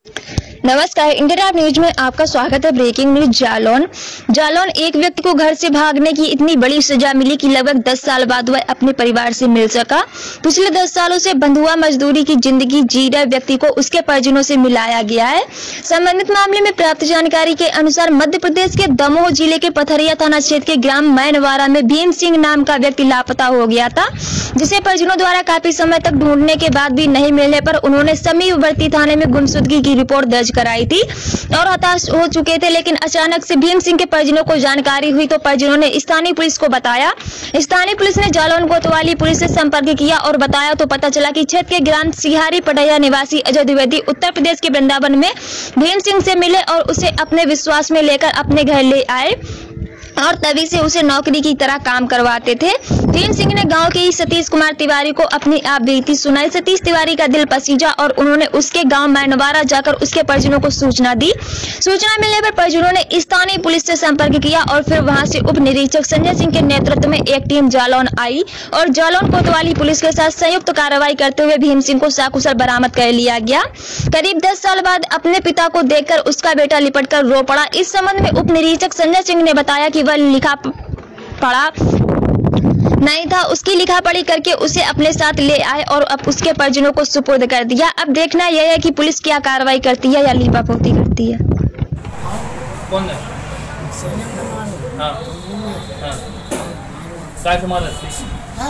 नमस्कार, India top news में आपका स्वागत है। Breaking news. जालौन एक व्यक्ति को घर से भागने की इतनी बड़ी सजा मिली कि लगभग 10 साल बाद वह अपने परिवार से मिल सका। पिछले 10 सालों से बंधुआ मजदूरी की जिंदगी जी रहे व्यक्ति को उसके परिजनों से मिलाया गया है। संबंधित मामले में प्राप्त जानकारी के अनुसार मध्य प्रदेश के दमोह जिले के पथरिया थाना क्षेत्र के ग्राम मैनवारा में भीम सिंह नाम का व्यक्ति लापता हो गया था, जिसे परिजनों द्वारा काफी समय तक ढूंढने के बाद भी नहीं मिलने पर उन्होंने समीपवर्ती थाने में गुमशुदगी की रिपोर्ट दर्ज कराई थी और हताश हो चुके थे। लेकिन अचानक से भीम सिंह के परिजनों को जानकारी हुई तो परिजनों ने स्थानीय पुलिस को बताया। स्थानीय पुलिस ने जालौन कोतवाली पुलिस से संपर्क किया और बताया तो पता चला कि क्षेत्र के ग्राम सिहारी पटैया निवासी अजय द्विवेदी उत्तर प्रदेश के वृंदावन में भीम सिंह से मिले और उसे अपने विश्वास में लेकर अपने घर ले आए और तभी से उसे नौकरी की तरह काम करवाते थे। भीम सिंह ने गांव के ही सतीश कुमार तिवारी को अपनी आप बीती सुनाई। सतीश तिवारी का दिल पसीजा और उन्होंने उसके गांव मैनवारा जाकर उसके परिजनों को सूचना दी। सूचना मिलने पर परिजनों ने स्थानीय पुलिस से संपर्क किया और फिर वहां से उप निरीक्षक संजय सिंह के नेतृत्व में एक टीम जालौन आई और जालौन कोतवाली पुलिस के साथ संयुक्त कार्रवाई करते हुए भीम सिंह को सकुशल बरामद कर लिया गया। करीब 10 साल बाद अपने पिता को देखकर उसका बेटा लिपट कर रो पड़ा। इस संबंध में उप निरीक्षक संजय सिंह ने बताया कि वह लिखा पढ़ा नहीं था, उसकी लिखा पढ़ी करके उसे अपने साथ ले आए और अब उसके परिजनों को सुपुर्द कर दिया। अब देखना यह है कि पुलिस क्या कार्रवाई करती है या लीपापोती करती है। कौन है? हाँ, हाँ। काय पे मारत थी?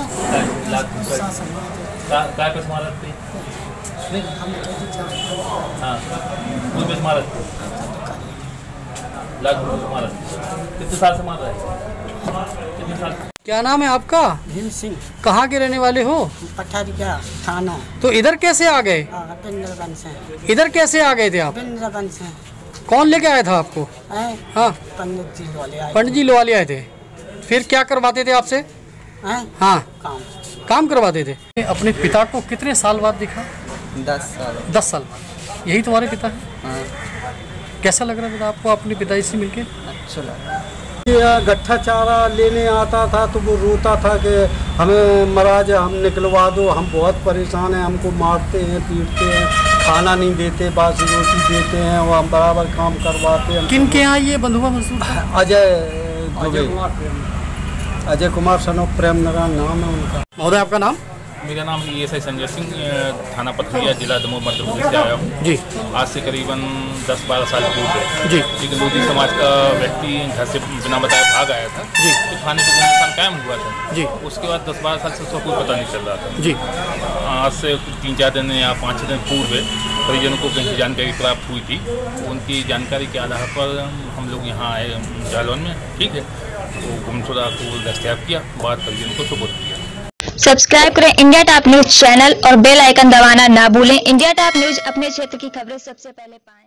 काय पे मारत थी? हाँ, पुल पे मारत थी? लाख मारत थी? कितने साल से मार रहा है? कितने साल? क्या नाम है आपका? भीम सिंह। कहाँ के रहने वाले हो? पथरिया थाना। तो इधर कैसे आ गए? वृंदावन से। इधर कैसे आ गए थे आप? वृंदावन से। कौन लेके आया था आपको? हाँ, पंडित जी वाले आए। पंडित जी लोवाले आए थे। फिर क्या करवाते थे आपसे? हाँ, काम करवाते थे। अपने पिता को कितने साल बाद दिखा? 10 साल। 10 साल बाद। यही तुम्हारे पिता है? कैसा लग रहा था आपको अपने पिताजी से मिलके? अच्छा लगा। गट्ठा चारा लेने आता था तो वो रोता था कि हमें महाराज हम निकलवा दो, हम बहुत परेशान हैं, हमको मारते हैं, पीटते हैं, खाना नहीं देते, बासी रोटी देते हैं और हम बराबर काम करवाते हैं। किन के यहाँ ये बंधुआ मजदूर? अजय कुमार सन ऑफ प्रेम नारायण नाम है उनका। महोदय आपका नाम? मेरा नाम ESI संजय सिंह, थाना पथरिया, जिला दमोह, मध्य प्रदेश से आया हूँ जी। आज से करीबन 10-12 साल पूर्व है जी। एक लोधी समाज का व्यक्ति घर से बिना बताए भाग आया था जी। तो थाने पे गुमनाम कायम हुआ था जी। उसके बाद 10-12 साल से उसका कोई पता नहीं चल रहा था जी। आज से 3-4 दिन या 5-6 दिन पूर्व परिजनों को कहीं जानकारी प्राप्त हुई थी। उनकी जानकारी के आधार पर हम लोग यहाँ आए जालौन में, ठीक है। तो गुमशुदा को दस्तयाब किया, बाद परिजनों को सुपुर्द किया। सब्सक्राइब करें इंडिया टॉप न्यूज चैनल और बेल आइकन दबाना ना भूलें। इंडिया टॉप न्यूज अपने क्षेत्र की खबरें सबसे पहले पाएं।